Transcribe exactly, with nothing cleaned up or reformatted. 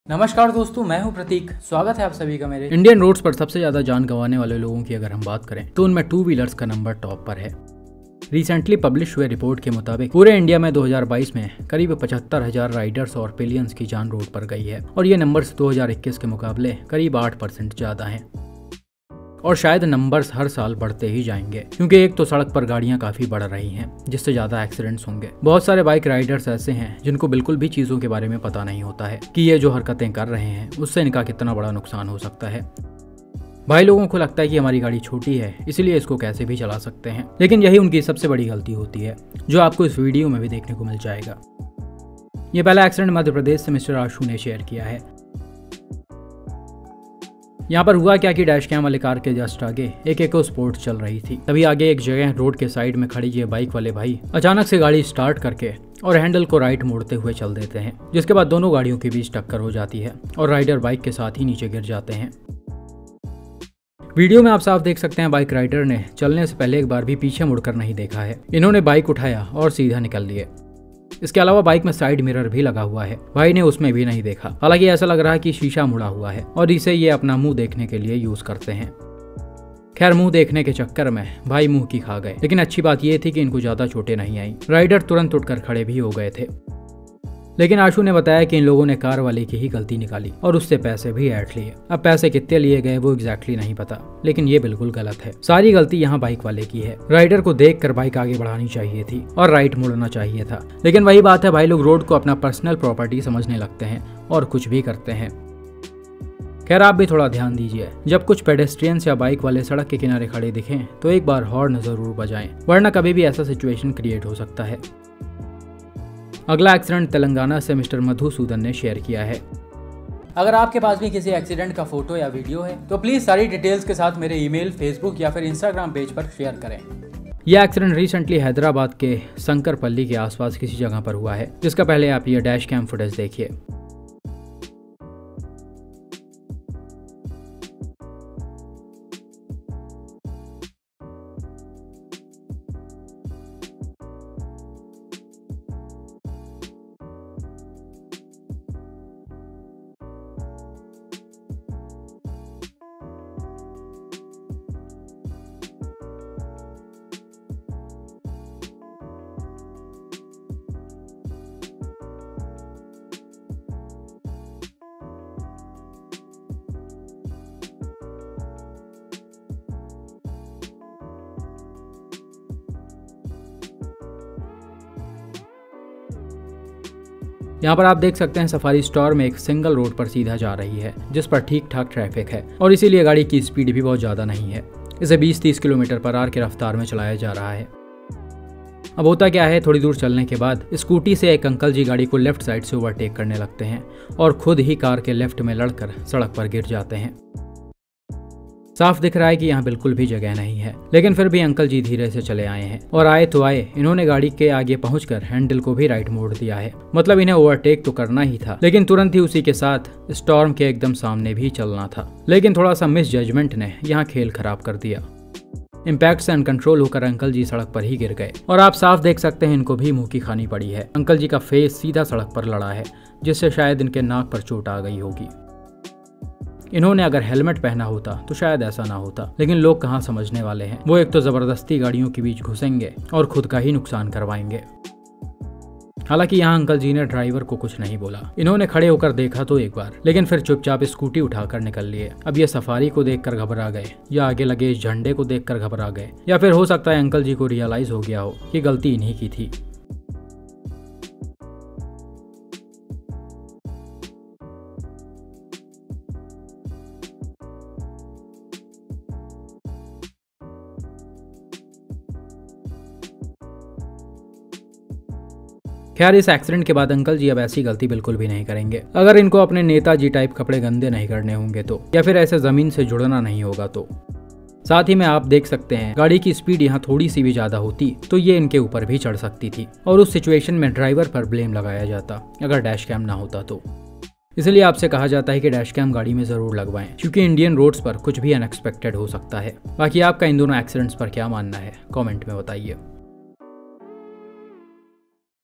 नमस्कार दोस्तों, मैं हूं प्रतीक। स्वागत है आप सभी का मेरे इंडियन रोड्स पर सबसे ज्यादा जान गंवाने वाले लोगों की अगर हम बात करें तो उनमें टू व्हीलर्स का नंबर टॉप पर है। रिसेंटली पब्लिश हुए रिपोर्ट के मुताबिक पूरे इंडिया में दो हज़ार बाईस में करीब पचहत्तर हजार राइडर्स और पिलियंस की जान रोड पर गई है और ये नंबर्स दो हज़ार इक्कीस के मुकाबले करीब आठ परसेंट ज्यादा हैं। और शायद नंबर्स हर साल बढ़ते ही जाएंगे क्योंकि एक तो सड़क पर गाड़ियां काफी बढ़ रही हैं जिससे ज्यादा एक्सीडेंट्स होंगे। बहुत सारे बाइक राइडर्स ऐसे हैं जिनको बिल्कुल भी चीजों के बारे में पता नहीं होता है कि ये जो हरकतें कर रहे हैं उससे इनका कितना बड़ा नुकसान हो सकता है। भाई लोगों को लगता है कि हमारी गाड़ी छोटी है इसलिए इसको कैसे भी चला सकते हैं, लेकिन यही उनकी सबसे बड़ी गलती होती है जो आपको इस वीडियो में भी देखने को मिल जाएगा। ये पहला एक्सीडेंट मध्य प्रदेश से मिस्टर आशु ने शेयर किया है। यहाँ पर हुआ क्या कि डैश कैम वाले कार के जस्ट आगे एक इको स्पोर्ट चल रही थी। तभी आगे एक जगह रोड के साइड में खड़ी ये बाइक वाले भाई अचानक से गाड़ी स्टार्ट करके और हैंडल को राइट मोड़ते हुए चल देते हैं, जिसके बाद दोनों गाड़ियों के बीच टक्कर हो जाती है और राइडर बाइक के साथ ही नीचे गिर जाते हैं। वीडियो में आप साफ देख सकते हैं बाइक राइडर ने चलने से पहले एक बार भी पीछे मुड़कर नहीं देखा है। इन्होंने बाइक उठाया और सीधा निकल लिए। इसके अलावा बाइक में साइड मिरर भी लगा हुआ है, भाई ने उसमें भी नहीं देखा। हालांकि ऐसा लग रहा है कि शीशा मुड़ा हुआ है और इसे ये अपना मुंह देखने के लिए यूज करते हैं। खैर, मुंह देखने के चक्कर में भाई मुंह की खा गए, लेकिन अच्छी बात यह थी कि इनको ज्यादा चोटें नहीं आई। राइडर तुरंत उठकर खड़े भी हो गए थे। लेकिन आशु ने बताया कि इन लोगों ने कार वाले की ही गलती निकाली और उससे पैसे भी ऐड लिए। अब पैसे कितने लिए गए वो एग्जैक्टली नहीं पता, लेकिन ये बिल्कुल गलत है। सारी गलती यहाँ बाइक वाले की है। राइडर को देखकर बाइक आगे बढ़ानी चाहिए थी और राइट मुड़ना चाहिए था, लेकिन वही बात है, भाई लोग रोड को अपना पर्सनल प्रॉपर्टी समझने लगते हैं और कुछ भी करते हैं। खैर, आप भी थोड़ा ध्यान दीजिए। जब कुछ पेडेस्ट्रियंस या बाइक वाले सड़क के किनारे खड़े दिखें तो एक बार हॉर्न जरूर बजाएं, वरना कभी भी ऐसा सिचुएशन क्रिएट हो सकता है। अगला एक्सीडेंट तेलंगाना से मिस्टर मधुसूदन ने शेयर किया है। अगर आपके पास भी किसी एक्सीडेंट का फोटो या वीडियो है तो प्लीज सारी डिटेल्स के साथ मेरे ईमेल, फेसबुक या फिर इंस्टाग्राम पेज पर शेयर करें। यह एक्सीडेंट रिसेंटली हैदराबाद के शंकरपल्ली के आसपास किसी जगह पर हुआ है, जिसका पहले आप ये डैश कैम फुटेज देखिए। यहाँ पर आप देख सकते हैं सफारी स्टोर में एक सिंगल रोड पर सीधा जा रही है जिस पर ठीक ठाक ट्रैफिक है और इसीलिए गाड़ी की स्पीड भी बहुत ज्यादा नहीं है। इसे बीस तीस किलोमीटर पर आवर की रफ्तार में चलाया जा रहा है। अब होता क्या है, थोड़ी दूर चलने के बाद स्कूटी से एक अंकल जी गाड़ी को लेफ्ट साइड से ओवरटेक करने लगते हैं और खुद ही कार के लेफ्ट में लड़कर सड़क पर गिर जाते हैं। साफ दिख रहा है कि यहाँ बिल्कुल भी जगह नहीं है, लेकिन फिर भी अंकल जी धीरे से चले आए हैं और आए तो आए, इन्होंने गाड़ी के आगे पहुंचकर हैंडल को भी राइट मोड़ दिया है। मतलब इन्हें ओवरटेक तो करना ही था, लेकिन तुरंत ही उसी के साथ स्टॉर्म के एकदम सामने भी चलना था। लेकिन थोड़ा सा मिस जजमेंट ने यहाँ खेल खराब कर दिया। इम्पैक्ट से अनकंट्रोल होकर अंकल जी सड़क पर ही गिर गए और आप साफ देख सकते हैं इनको भी मुंह की खानी पड़ी है। अंकल जी का फेस सीधा सड़क पर लड़ा है जिससे शायद इनके नाक पर चोट आ गई होगी। इन्होंने अगर हेलमेट पहना होता तो शायद ऐसा ना होता, लेकिन लोग कहाँ समझने वाले हैं। वो एक तो जबरदस्ती गाड़ियों के बीच घुसेंगे और खुद का ही नुकसान करवाएंगे। हालांकि यहाँ अंकल जी ने ड्राइवर को कुछ नहीं बोला। इन्होंने खड़े होकर देखा तो एक बार, लेकिन फिर चुपचाप स्कूटी उठाकर निकल लिए। अब ये सफारी को देखकर घबरा गए या आगे लगे इस झंडे को देखकर घबरा गए, या फिर हो सकता है अंकल जी को रियलाइज हो गया हो कि गलती इन्हीं की थी। खैर, इस एक्सीडेंट के बाद अंकल जी अब ऐसी गलती बिल्कुल भी नहीं करेंगे। अगर इनको अपने नेताजी टाइप कपड़े गंदे नहीं करने होंगे तो, या फिर ऐसे जमीन से जुड़ना नहीं होगा तो। साथ ही में आप देख सकते हैं गाड़ी की स्पीड यहाँ थोड़ी सी भी ज्यादा होती तो ये इनके ऊपर भी चढ़ सकती थी और उस सिचुएशन में ड्राइवर पर ब्लेम लगाया जाता अगर डैश कैम ना होता तो। इसलिए आपसे कहा जाता है कि डैश कैम गाड़ी में जरूर लगवाएं, क्योंकि इंडियन रोड्स पर कुछ भी अनएक्सपेक्टेड हो सकता है। बाकी आपका इन दोनों एक्सीडेंट्स पर क्या मानना है, कमेंट में बताइए।